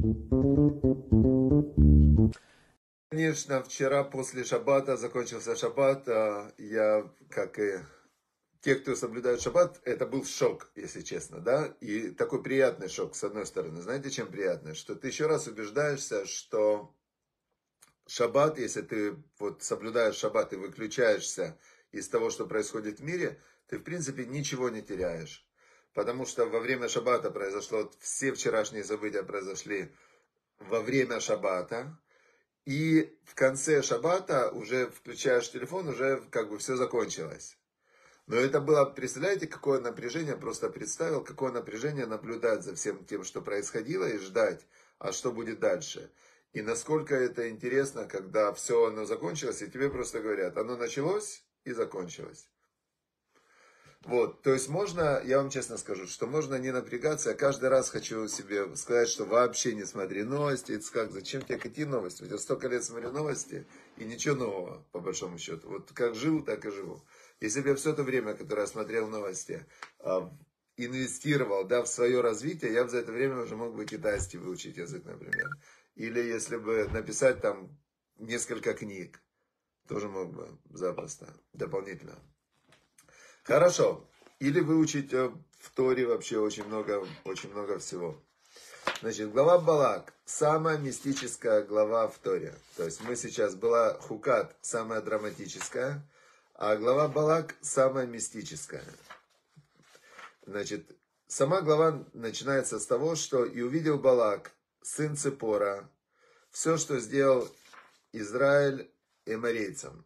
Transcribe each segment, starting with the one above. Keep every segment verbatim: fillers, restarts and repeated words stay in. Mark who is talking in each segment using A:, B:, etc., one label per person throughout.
A: Конечно, вчера после шаббата, закончился шаббат, я, как и те, кто соблюдает шаббат, это был шок, если честно, да, и такой приятный шок, с одной стороны. Знаете, чем приятный? Что ты еще раз убеждаешься, что шаббат, если ты вот соблюдаешь шаббат и выключаешься из того, что происходит в мире, ты, в принципе, ничего не теряешь. Потому что во время шаббата произошло, все вчерашние события произошли во время шаббата. И в конце шаббата, уже включаешь телефон, уже как бы все закончилось. Но это было, представляете, какое напряжение, просто представил, какое напряжение наблюдать за всем тем, что происходило, и ждать, а что будет дальше. И насколько это интересно, когда все оно закончилось, и тебе просто говорят, оно началось и закончилось. Вот, то есть можно, я вам честно скажу, что можно не напрягаться. Я каждый раз хочу себе сказать, что вообще не смотри новости. Это как, зачем тебе какие новости? Я столько лет смотрю новости и ничего нового, по большому счету. Вот как жил, так и живу. Если бы я все это время, которое я смотрел новости, инвестировал, да, в свое развитие, я бы за это время уже мог бы китайский выучить язык, например. Или если бы написать там несколько книг, тоже мог бы запросто, дополнительно. Хорошо. Или выучить в Торе вообще очень много, очень много всего. Значит, глава Балак, самая мистическая глава в Торе. То есть мы сейчас, была Хукат, самая драматическая, а глава Балак самая мистическая. Значит, сама глава начинается с того, что «И увидел Балак, сын Ципора, все, что сделал Израиль эморейцам».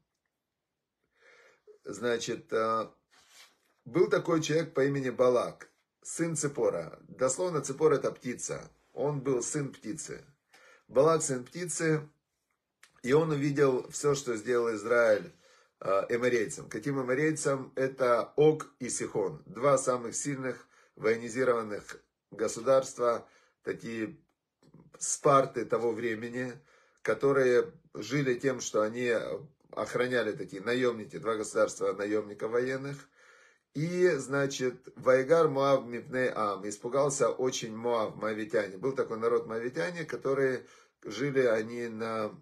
A: Значит, был такой человек по имени Балак, сын Ципора. Дословно Ципор это птица. Он был сын птицы. Балак сын птицы. И он увидел все, что сделал Израиль эморейцам. Каким эморейцам? Это Ог и Сихон. Два самых сильных военизированных государства. Такие Спарты того времени, которые жили тем, что они охраняли такие наемники, два государства наемников военных. И, значит, Вайгар Моав Мипней Ам, испугался очень Моав, моавитяне. Был такой народ моавитяне, которые жили они на,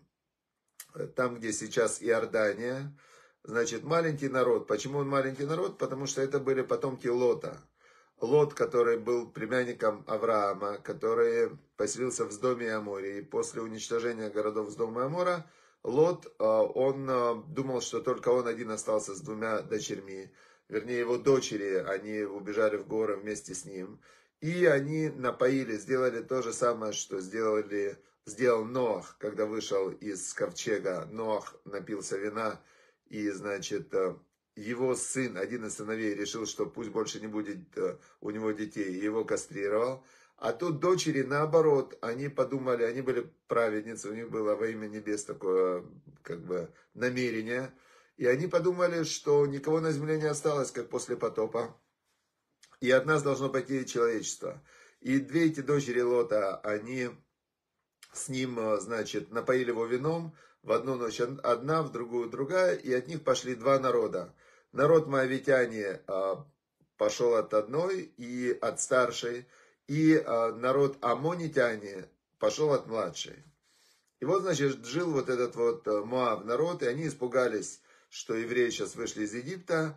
A: там, где сейчас Иордания. Значит, маленький народ. Почему он маленький народ? Потому что это были потомки Лота. Лот, который был племянником Авраама, который поселился в Сдоме и Аморе. И после уничтожения городов Сдома и Амора, Лот, он думал, что только он один остался с двумя дочерьми. Вернее, его дочери, они убежали в горы вместе с ним. И они напоили, сделали то же самое, что сделали, сделал Ноах, когда вышел из ковчега. Ноах напился вина, и, значит, его сын, один из сыновей, решил, что пусть больше не будет у него детей, и его кастрировал. А тут дочери, наоборот, они подумали, они были праведницы, у них было во имя небес такое, как бы, намерение. И они подумали, что никого на земле не осталось, как после потопа. И от нас должно пойти человечество. И две эти дочери Лота, они с ним, значит, напоили его вином. В одну ночь одна, в другую другая. И от них пошли два народа. Народ моавитяне пошел от одной и от старшей. И народ аммонитяне пошел от младшей. И вот, значит, жил вот этот вот Моав народ. И они испугались, что евреи сейчас вышли из Египта,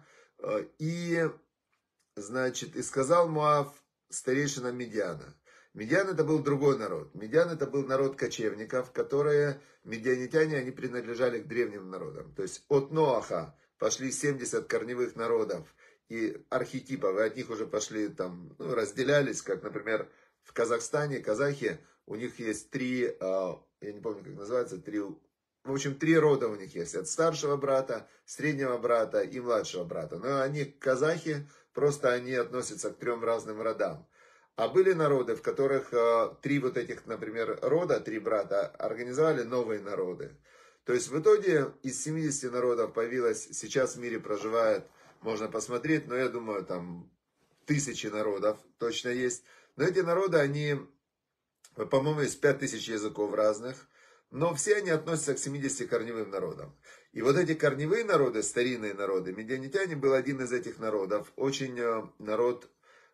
A: и, значит, и сказал Моав старейшинам Медиана. Медиан это был другой народ. Медиан это был народ кочевников, которые, медианитяне, они принадлежали к древним народам. То есть от Ноаха пошли семьдесят корневых народов и архетипов, и от них уже пошли там, ну, разделялись, как, например, в Казахстане, казахи, у них есть три, я не помню, как называется, три... В общем, три рода у них есть. От старшего брата, среднего брата и младшего брата. Но они казахи, просто они относятся к трем разным родам. А были народы, в которых э, три вот этих, например, рода, три брата, организовали новые народы. То есть в итоге из семидесяти народов появилось, сейчас в мире проживает, можно посмотреть, но я думаю, там тысячи народов точно есть. Но эти народы, они, по-моему, есть пять тысяч языков разных. Но все они относятся к семидесяти корневым народам. И вот эти корневые народы, старинные народы, медианитяне был один из этих народов. Очень народ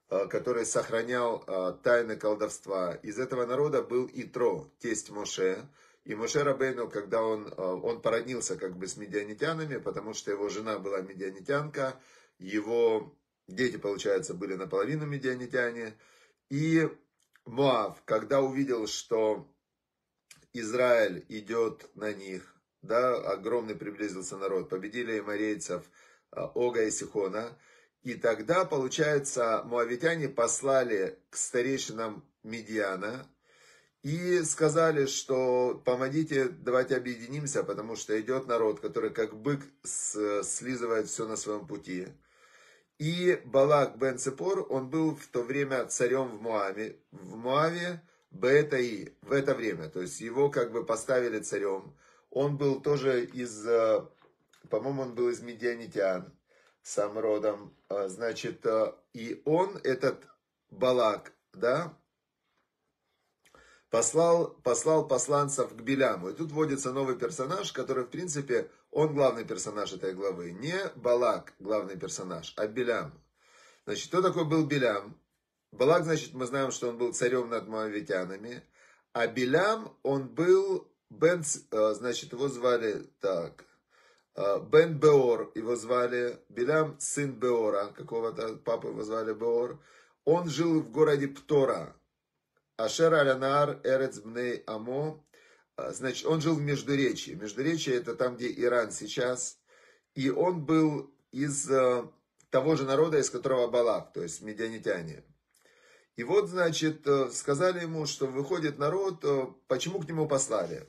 A: который сохранял тайны колдовства. Из этого народа был Итро, тесть Моше. И Моше Рабейну, когда он, он породнился как бы с медианитянами, потому что его жена была медианитянка, его дети, получается, были наполовину медианитяне. И Моав, когда увидел, что Израиль идет на них, да, огромный приблизился народ, победили эморейцев Ога и Сихона, и тогда, получается, моавитяне послали к старейшинам Мидьяна и сказали, что помогите, давайте объединимся, потому что идет народ, который как бык слизывает все на своем пути. И Балак бен Ципор, он был в то время царем в Моаве, в Моаве, Беэтаи, в это время, то есть его как бы поставили царем. Он был тоже из, по-моему, он был из медианитян, сам родом, значит, и он, этот Балак, да, послал, послал посланцев к Биляму. И тут вводится новый персонаж, который, в принципе, он главный персонаж этой главы. Не Балак главный персонаж, а Билям. Значит, кто такой был Билям? Балак, значит, мы знаем, что он был царем над моавитянами. А Билям, он был, Бен, значит, его звали так... Бен Беор, его звали, Билям, сын Беора, какого-то папы его звали Беор. Он жил в городе Птора. Ашер алянаар эрец бней амо. Значит, он жил в Междуречии. Междуречие это там, где Иран сейчас. И он был из того же народа, из которого Балак, то есть медианитяне. И вот, значит, сказали ему, что выходит народ, почему к нему послали?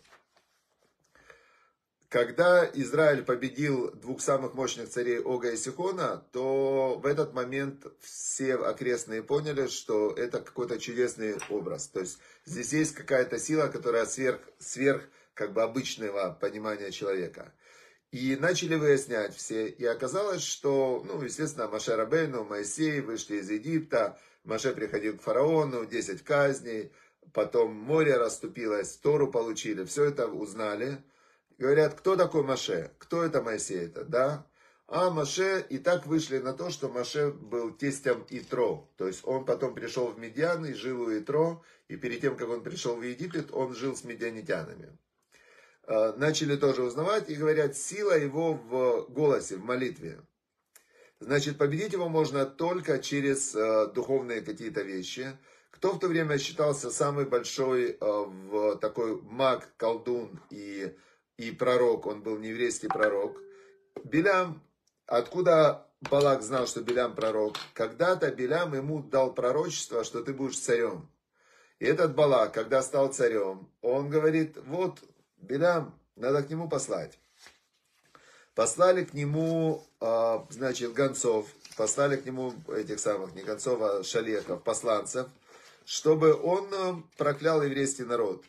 A: Когда Израиль победил двух самых мощных царей Ога и Сихона, то в этот момент все окрестные поняли, что это какой-то чудесный образ. То есть здесь есть какая-то сила, которая сверх, сверх как бы обычного понимания человека. И начали выяснять все. И оказалось, что, ну, естественно, Моше Рабейну, Моисей вышли из Египта, Моше приходил к фараону, десять казней, потом море расступилось, Тору получили, все это узнали. Говорят, кто такой Моше? Кто это Моисей? Это, да? А Моше, и так вышли на то, что Моше был тестем Итро. То есть он потом пришел в Медиан и жил у Итро. И перед тем, как он пришел в Египет, он жил с медианитянами. Начали тоже узнавать и говорят, сила его в голосе, в молитве. Значит, победить его можно только через духовные какие-то вещи. Кто в то время считался самый большой в такой маг, колдун и И пророк, он был нееврейский пророк. Билям, откуда Балак знал, что Билям пророк? Когда-то Билям ему дал пророчество, что ты будешь царем. И этот Балак, когда стал царем, он говорит, вот, Билям, надо к нему послать. Послали к нему, значит, гонцов, послали к нему этих самых, не гонцов, а шалехов, посланцев, чтобы он проклял еврейский народ.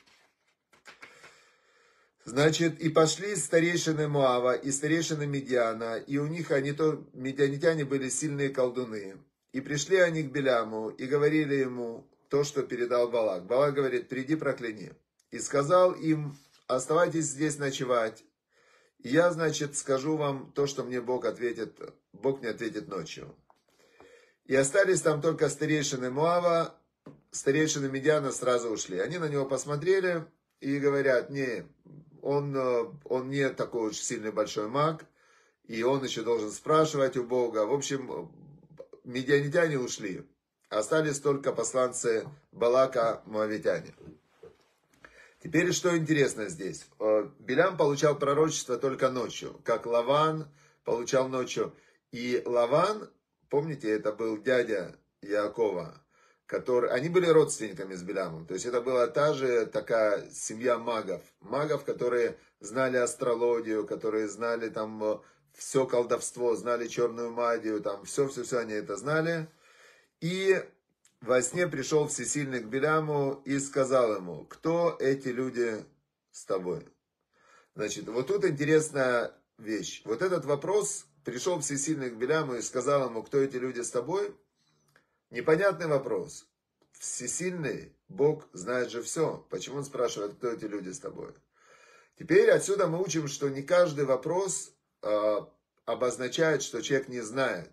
A: Значит, и пошли старейшины Моава и старейшины Медиана, и у них они то, медианитяне были сильные колдуны. И пришли они к Биляму и говорили ему то, что передал Балак. Балак говорит, приди прокляни. И сказал им, оставайтесь здесь ночевать. И я, значит, скажу вам то, что мне Бог ответит, Бог мне ответит ночью. И остались там только старейшины Моава, старейшины Медиана сразу ушли. Они на него посмотрели и говорят, не, он, он не такой уж сильный большой маг, и он еще должен спрашивать у Бога. В общем, медианитяне ушли. Остались только посланцы Балака, моавитяне. Теперь, что интересно здесь. Билям получал пророчество только ночью, как Лаван получал ночью. И Лаван, помните, это был дядя Яакова, который, они были родственниками с Билямом. То есть это была та же такая семья магов. Магов, которые знали астрологию, которые знали там все колдовство, знали черную магию, там все-все-все они это знали. И во сне пришел всесильный к Биляму и сказал ему, кто эти люди с тобой? Значит, вот тут интересная вещь. Вот этот вопрос, пришел всесильный к Биляму и сказал ему, кто эти люди с тобой? Непонятный вопрос. Всесильный Бог знает же все. Почему он спрашивает, кто эти люди с тобой? Теперь отсюда мы учим, что не каждый вопрос э, обозначает, что человек не знает.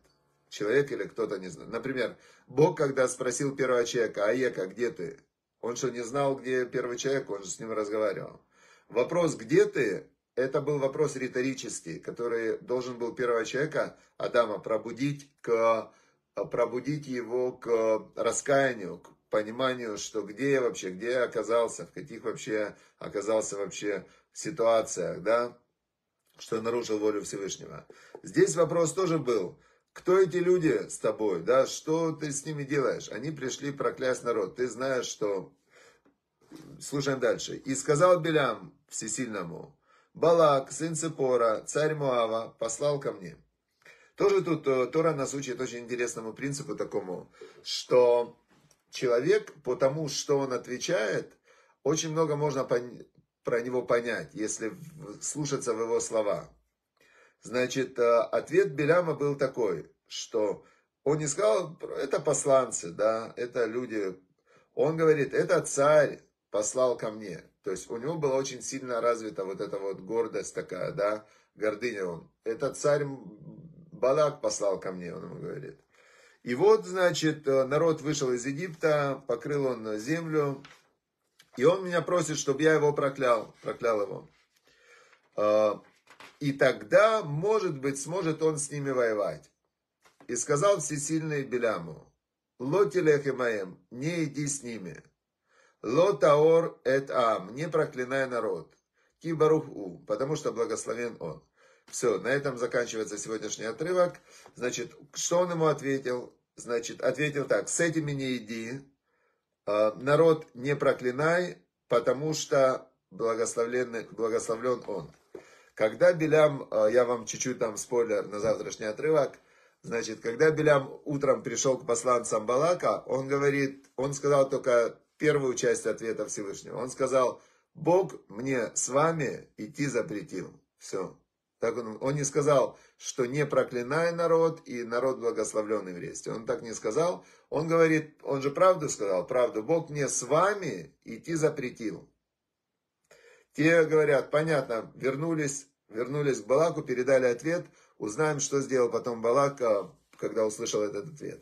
A: человек или кто-то не знает. Например, Бог, когда спросил первого человека: Аека, где ты? Он что, не знал, где первый человек? Он же с ним разговаривал. Вопрос «где ты?» — это был вопрос риторический, который должен был первого человека, Адама, пробудить, к, пробудить его к раскаянию, к пониманию, что где я вообще, где я оказался, в каких вообще оказался вообще ситуациях, да, что нарушил волю Всевышнего. Здесь вопрос тоже был: кто эти люди с тобой, да, что ты с ними делаешь? Они пришли проклясть народ, ты знаешь, что... Слушаем дальше. «И сказал Билям Всесильному: Балак, сын Ципора, царь Моава, послал ко мне». Тоже тут Тора нас учит очень интересному принципу такому, что человек, по тому, что он отвечает, очень много можно про него понять, если слушаться в его слова. Значит, ответ Биляма был такой, что он не сказал: это посланцы, да, это люди. Он говорит: это царь послал ко мне. То есть у него была очень сильно развита вот эта вот гордость такая, да, гордыня. Он: это царь Балак послал ко мне, он ему говорит. И вот, значит, народ вышел из Египта, покрыл он землю, и он меня просит, чтобы я его проклял, проклял его. И тогда, может быть, сможет он с ними воевать. И сказал Всесильный Биляму: Ло телехемаем, не иди с ними. Ло таор эт ам, не проклинай народ. Ки баруху, потому что благословен он. Все, на этом заканчивается сегодняшний отрывок. Значит, что он ему ответил? Значит, ответил так: с этими не иди, народ не проклинай, потому что благословлен, благословлен он. Когда Билям, я вам чуть-чуть там спойлер на завтрашний отрывок, значит, когда Билям утром пришел к посланцам Балака, он говорит, он сказал только первую часть ответа Всевышнего. Он сказал: Бог мне с вами идти запретил. Все. Так он, он не сказал, что не проклинай народ, и народ благословлен еврействе. Он так не сказал. Он говорит, он же правду сказал, правду. Бог мне с вами идти запретил. Те говорят: понятно, вернулись, вернулись к Балаку, передали ответ. Узнаем, что сделал потом Балак, когда услышал этот ответ.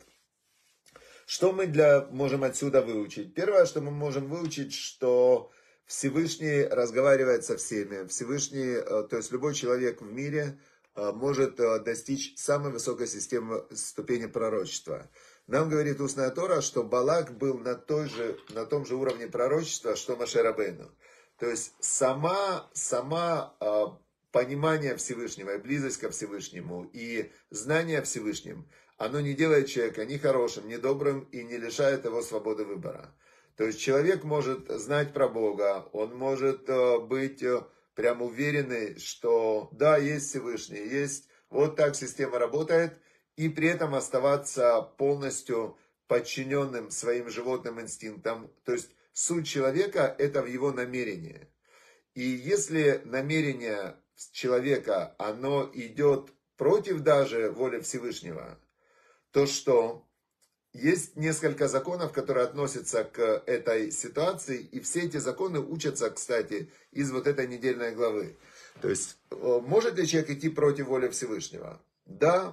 A: Что мы для, можем отсюда выучить? Первое, что мы можем выучить, что Всевышний разговаривает со всеми. Всевышний, то есть любой человек в мире может достичь самой высокой системы, ступени пророчества. Нам говорит устная Тора, что Балак был на, той же, на том же уровне пророчества, что Моше Рабейну. То есть сама, сама понимание Всевышнего и близость ко Всевышнему и знание о Всевышнем, оно не делает человека ни хорошим, ни добрым и не лишает его свободы выбора. То есть человек может знать про Бога, он может быть прям уверенный, что да, есть Всевышний, есть, вот так система работает, и при этом оставаться полностью подчиненным своим животным инстинктам. То есть суть человека – это в его намерении. И если намерение человека, оно идет против даже воли Всевышнего, то что? Есть несколько законов, которые относятся к этой ситуации, и все эти законы учатся, кстати, из вот этой недельной главы. То есть, может ли человек идти против воли Всевышнего? Да,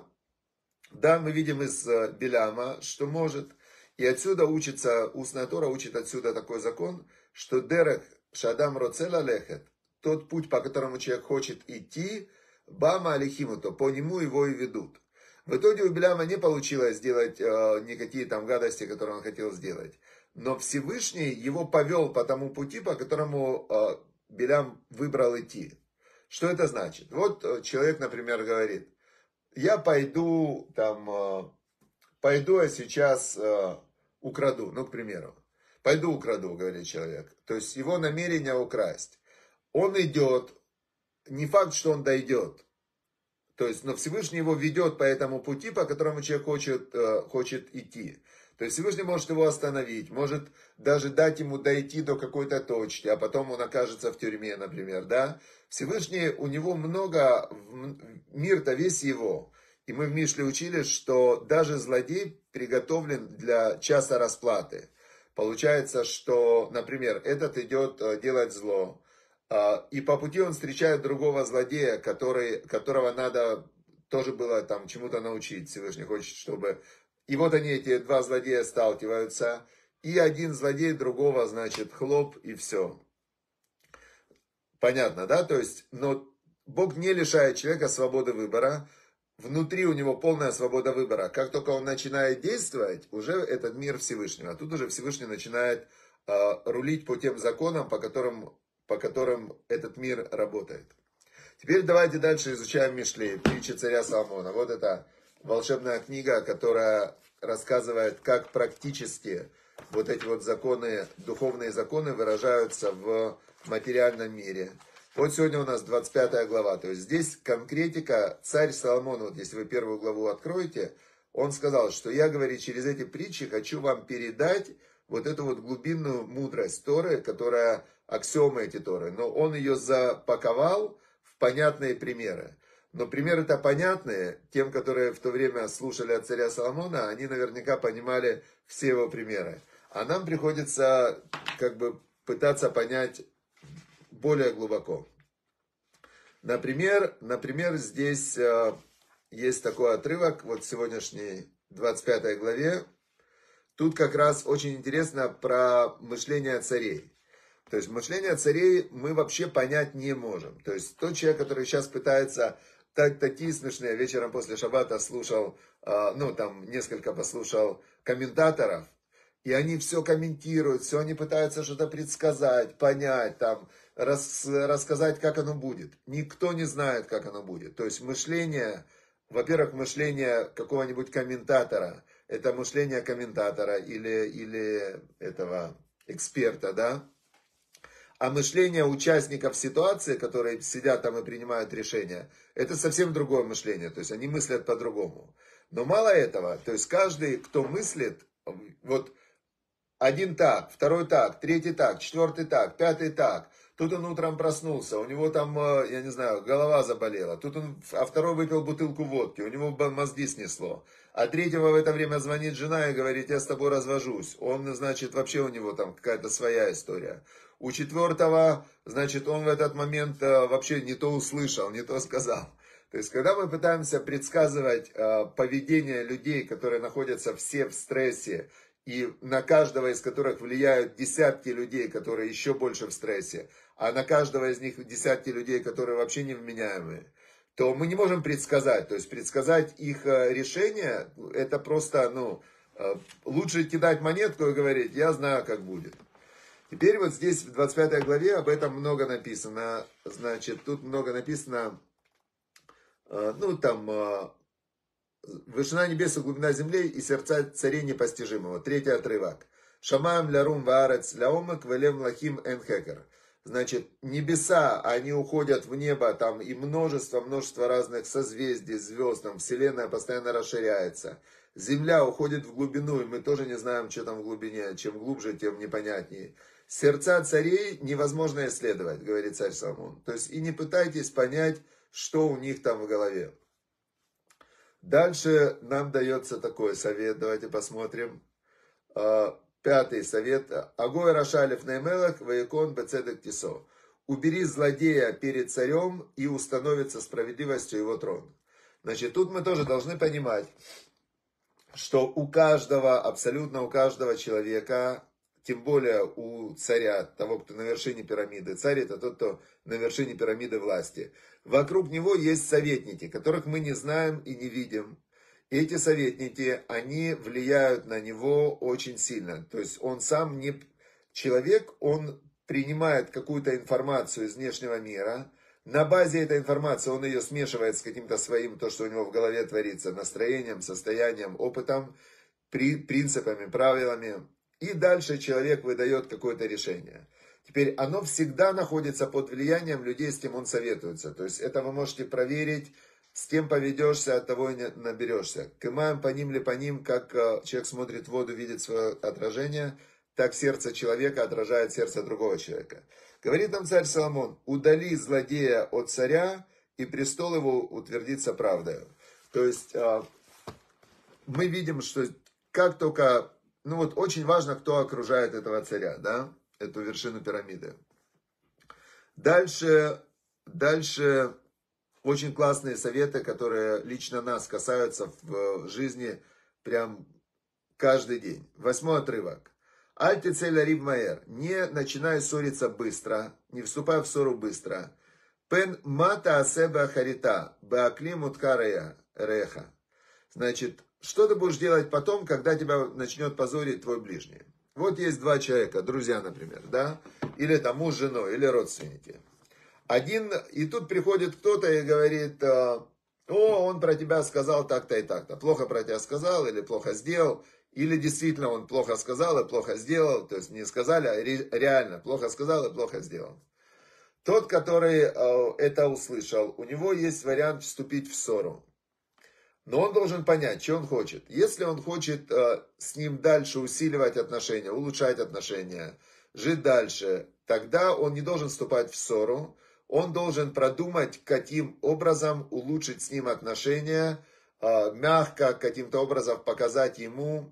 A: да, мы видим из Биляма, что может. И отсюда учится, устная Тора учит отсюда такой закон, что дерех шадам роцела лехет, тот путь, по которому человек хочет идти, бама алихиму, то по нему его и ведут. В итоге у Биляма не получилось сделать э, никакие там гадости, которые он хотел сделать. Но Всевышний его повел по тому пути, по которому э, Билям выбрал идти. Что это значит? Вот э, человек, например, говорит: я пойду, там, э, пойду я сейчас э, украду, ну, к примеру. Пойду украду, говорит человек. То есть его намерение украсть. Он идет, не факт, что он дойдет. То есть, но Всевышний его ведет по этому пути, по которому человек хочет, э, хочет идти. То есть Всевышний может его остановить, может даже дать ему дойти до какой-то точки, а потом он окажется в тюрьме, например, да. Всевышний, у него много, мир-то весь его. И мы в Мишле учили, что даже злодей приготовлен для часа расплаты. Получается, что, например, этот идет делать зло, и по пути он встречает другого злодея, который, которого надо тоже было там чему-то научить. Всевышний хочет, чтобы... И вот они, эти два злодея, сталкиваются. И один злодей другого, значит, хлоп, и все. Понятно, да? То есть, но Бог не лишает человека свободы выбора. Внутри у него полная свобода выбора. Как только он начинает действовать, уже этот мир Всевышнего. А тут уже Всевышний начинает э, рулить по тем законам, по которым, по которым этот мир работает. Теперь давайте дальше изучаем Мишлей, притчи царя Соломона. Вот это волшебная книга, которая рассказывает, как практически вот эти вот законы, духовные законы выражаются в материальном мире. Вот сегодня у нас двадцать пятая глава. То есть здесь конкретика. Царь Соломон, вот если вы первую главу откроете, он сказал, что я, говорит, через эти притчи хочу вам передать вот эту вот глубинную мудрость Торы, которая аксиомы эти Торы. Но он ее запаковал в понятные примеры. Но примеры-то понятные. Тем, которые в то время слушали от царя Соломона, они наверняка понимали все его примеры. А нам приходится как бы пытаться понять более глубоко. Например, например здесь э, есть такой отрывок, вот в сегодняшней двадцать пятой главе. Тут как раз очень интересно про мышление царей. То есть мышление царей мы вообще понять не можем. То есть тот человек, который сейчас пытается, так, такие смешные, вечером после шаббата слушал, э, ну там несколько послушал комментаторов, и они все комментируют, все они пытаются что-то предсказать, понять, там, рас, рассказать, как оно будет. Никто не знает, как оно будет. То есть мышление, во-первых, мышление какого-нибудь комментатора, это мышление комментатора или, или этого эксперта, да. А мышление участников ситуации, которые сидят там и принимают решения, это совсем другое мышление. То есть они мыслят по-другому. Но мало этого, то есть каждый, кто мыслит, вот... Один так, второй так, третий так, четвертый так, пятый так. Тут он утром проснулся, у него там, я не знаю, голова заболела. Тут он, а второй выпил бутылку водки, у него мозги снесло. А третьего в это время звонит жена и говорит, я с тобой развожусь. Он, значит, вообще у него там какая-то своя история. У четвертого, значит, он в этот момент вообще не то услышал, не то сказал. То есть, когда мы пытаемся предсказывать поведение людей, которые находятся все в стрессе, и на каждого из которых влияют десятки людей, которые еще больше в стрессе, а на каждого из них десятки людей, которые вообще невменяемые, то мы не можем предсказать. То есть предсказать их решение, это просто, ну, лучше кидать монетку и говорить, я знаю, как будет. Теперь вот здесь в двадцать пятой главе об этом много написано. Значит, тут много написано, ну, там... Вышина небес и глубина земли, и сердца царей непостижимого. Третий отрывок. Шамаем лярум ваарец ляомек велем лахим энхекер. Значит, небеса, они уходят в небо, там и множество, множество разных созвездий, звезд, там вселенная постоянно расширяется. Земля уходит в глубину, и мы тоже не знаем, что там в глубине. Чем глубже, тем непонятнее. Сердца царей невозможно исследовать, говорит царь Соломон. То есть и не пытайтесь понять, что у них там в голове. Дальше нам дается такой совет, давайте посмотрим. Пятый совет. Агой рашалев неймелах ваякон бецедек тисо. Убери злодея перед царем, и установится справедливостью его трон. Значит, тут мы тоже должны понимать, что у каждого, абсолютно у каждого человека, тем более у царя, того, кто на вершине пирамиды, царь это тот, кто на вершине пирамиды власти, вокруг него есть советники, которых мы не знаем и не видим. И эти советники, они влияют на него очень сильно. То есть он сам не человек, он принимает какую-то информацию из внешнего мира. На базе этой информации он ее смешивает с каким-то своим, то, что у него в голове творится, настроением, состоянием, опытом, принципами, правилами. И дальше человек выдает какое-то решение. Теперь оно всегда находится под влиянием людей, с кем он советуется. То есть это вы можете проверить, с кем поведешься, от того и наберешься. Кымаем по ним ли по ним, как человек смотрит в воду, видит свое отражение, так сердце человека отражает сердце другого человека. Говорит нам царь Соломон, удали злодея от царя, и престол его утвердится правдой. То есть мы видим, что как только... Ну вот очень важно, кто окружает этого царя, да, эту вершину пирамиды. Дальше, дальше очень классные советы, которые лично нас касаются в жизни прям каждый день. Восьмой отрывок. Альти целя риб маэр. Не начинай ссориться быстро, не вступай в ссору быстро. Пен мата асеба харита, бааклим уткарея реха. Значит, что ты будешь делать потом, когда тебя начнет позорить твой ближний? Вот есть два человека, друзья, например, да? Или там муж с женой, или родственники. Один, и тут приходит кто-то и говорит, о, он про тебя сказал так-то и так-то. Плохо про тебя сказал или плохо сделал. Или действительно он плохо сказал и плохо сделал. То есть не сказали, а реально плохо сказал и плохо сделал. Тот, который это услышал, у него есть вариант вступить в ссору. Но он должен понять, что он хочет. Если он хочет с ним дальше усиливать отношения, улучшать отношения, жить дальше, тогда он не должен вступать в ссору. Он должен продумать, каким образом улучшить с ним отношения, мягко каким-то образом показать ему.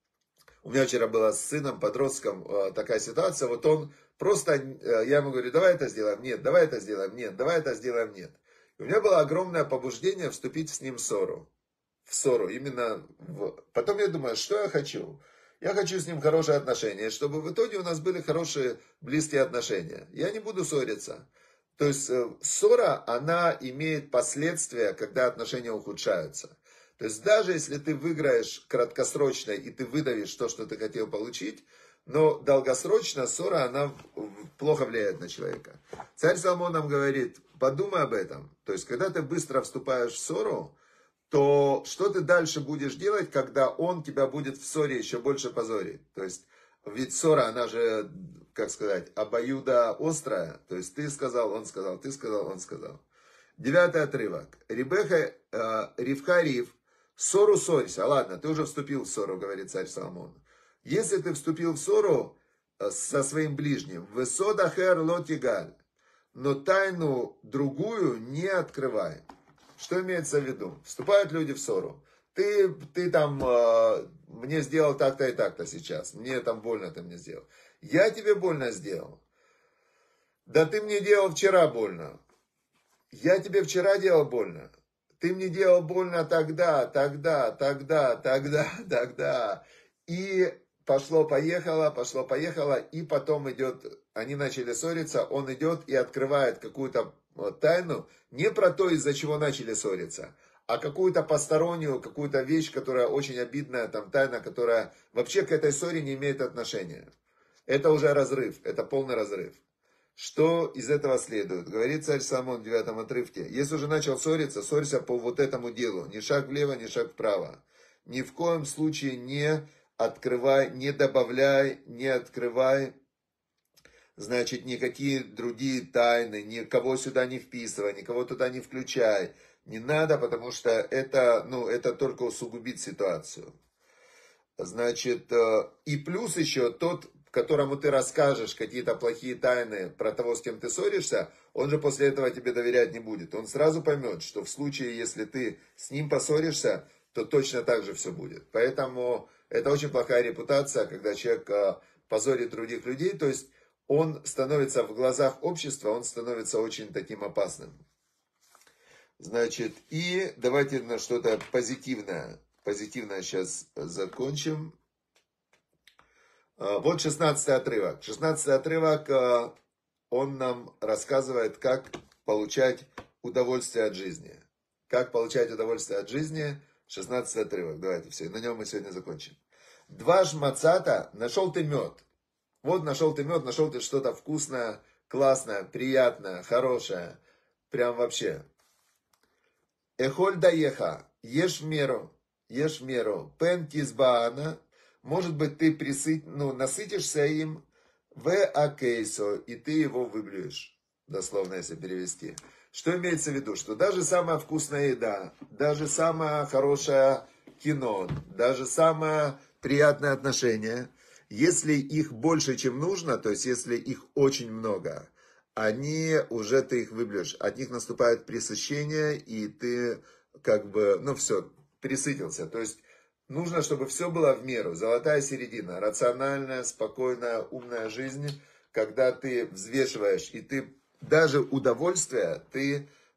A: У меня вчера была с сыном, подростком такая ситуация. Вот он просто, я ему говорю, давай это сделаем, нет, давай это сделаем, нет, давай это сделаем, нет. И у меня было огромное побуждение вступить с ним в ссору. В ссору, именно в... Потом я думаю, что я хочу? Я хочу с ним хорошие отношения, чтобы в итоге у нас были хорошие, близкие отношения. Я не буду ссориться. То есть ссора, она имеет последствия, когда отношения ухудшаются. То есть даже если ты выиграешь краткосрочно и ты выдавишь то, что ты хотел получить, но долгосрочно ссора, она плохо влияет на человека. Царь Соломон нам говорит, подумай об этом. То есть когда ты быстро вступаешь в ссору, то что ты дальше будешь делать, когда он тебя будет в ссоре еще больше позорить? То есть ведь ссора, она же, как сказать, обоюдоострая. То есть ты сказал, он сказал, ты сказал, он сказал. Девятый отрывок. Рибеха, э, Ривка Рив, ссору ссорься. Ладно, ты уже вступил в ссору, говорит царь Соломон. Если ты вступил в ссору со своим ближним, высода хер лотигаль, но тайну другую не открывай. Что имеется в виду? Вступают люди в ссору. Ты, ты там э, мне сделал так-то и так-то сейчас. Мне там больно ты мне сделал. Я тебе больно сделал. Да ты мне делал вчера больно. Я тебе вчера делал больно. Ты мне делал больно тогда, тогда, тогда, тогда, тогда. И пошло-поехало, пошло-поехало. И потом идет, они начали ссориться. Он идет и открывает какую-то тайну. Не про то, из-за чего начали ссориться. А какую-то постороннюю, какую-то вещь, которая очень обидная, там тайна, которая вообще к этой ссоре не имеет отношения. Это уже разрыв, это полный разрыв. Что из этого следует? Говорит царь Соломон в девятом отрывке. Если уже начал ссориться, ссорься по вот этому делу. Ни шаг влево, ни шаг вправо. Ни в коем случае не открывай, не добавляй, не открывай, значит, никакие другие тайны, никого сюда не вписывай, никого туда не включай. Не надо, потому что это, ну, это только усугубит ситуацию. Значит, и плюс еще тот, которому ты расскажешь какие-то плохие тайны про того, с кем ты ссоришься, он же после этого тебе доверять не будет. Он сразу поймет, что в случае, если ты с ним поссоришься, то точно так же все будет. Поэтому это очень плохая репутация, когда человек позорит других людей. То есть он становится в глазах общества, он становится очень таким опасным. Значит, и давайте на что-то позитивное. Позитивное сейчас закончим. Вот шестнадцатый отрывок. шестнадцатый отрывок, он нам рассказывает, как получать удовольствие от жизни. Как получать удовольствие от жизни. шестнадцатый отрывок. Давайте все, на нем мы сегодня закончим. Два жмацата, нашел ты мед. Вот нашел ты мед, нашел ты что-то вкусное, классное, приятное, хорошее. Прям вообще. Эхоль даеха, ешь в меру, ешь в меру. Пен тизбаана, может быть, ты присыт, ну, насытишься им, в акейсо, и ты его выблюешь. Дословно, если перевести. Что имеется в виду? Что даже самая вкусная еда, даже самое хорошее кино, даже самое приятное отношение, если их больше, чем нужно, то есть если их очень много, они уже ты их выблюешь. От них наступает пресыщение, и ты как бы, ну все, пресытился. То есть нужно, чтобы все было в меру. Золотая середина, рациональная, спокойная, умная жизнь, когда ты взвешиваешь, и ты даже удовольствие ты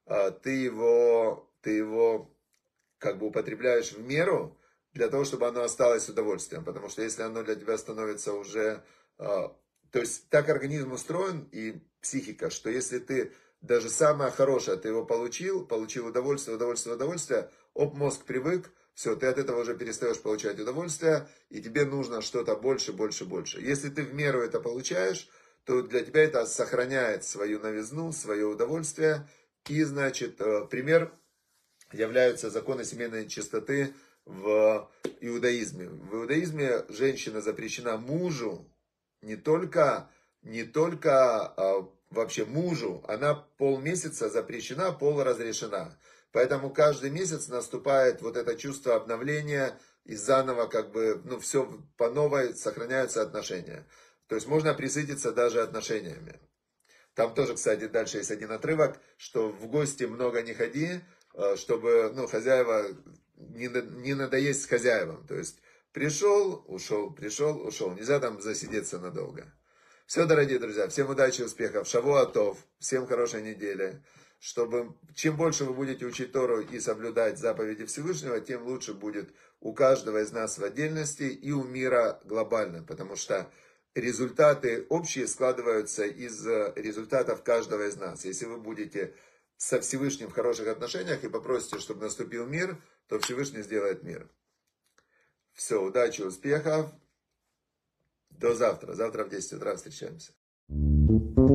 A: ты его, ты его как бы употребляешь в меру, для того, чтобы оно осталось удовольствием. Потому что если оно для тебя становится уже... То есть так организм устроен и психика, что если ты даже самое хорошее, ты его получил, получил удовольствие, удовольствие, удовольствие, оп, мозг привык, все, ты от этого уже перестаешь получать удовольствие, и тебе нужно что-то больше, больше, больше. Если ты в меру это получаешь, то для тебя это сохраняет свою новизну, свое удовольствие. И, значит, пример являются законы семейной чистоты в иудаизме. В иудаизме женщина запрещена мужу, не только, не только вообще мужу, она полмесяца запрещена, пол разрешена. Поэтому каждый месяц наступает вот это чувство обновления, и заново как бы, ну, все по новой сохраняются отношения. То есть можно присытиться даже отношениями. Там тоже, кстати, дальше есть один отрывок, что в гости много не ходи, чтобы, ну, хозяева, не, не надоесть хозяевам. То есть пришел, ушел, пришел, ушел. Нельзя там засидеться надолго. Все, дорогие друзья, всем удачи, успехов, шавуа тов, всем хорошей недели. Чтобы чем больше вы будете учить Тору и соблюдать заповеди Всевышнего, тем лучше будет у каждого из нас в отдельности и у мира глобально. Потому что результаты общие складываются из результатов каждого из нас. Если вы будете со Всевышним в хороших отношениях и попросите, чтобы наступил мир, то Всевышний сделает мир. Все, удачи, успехов. До завтра. Завтра в десять утра встречаемся.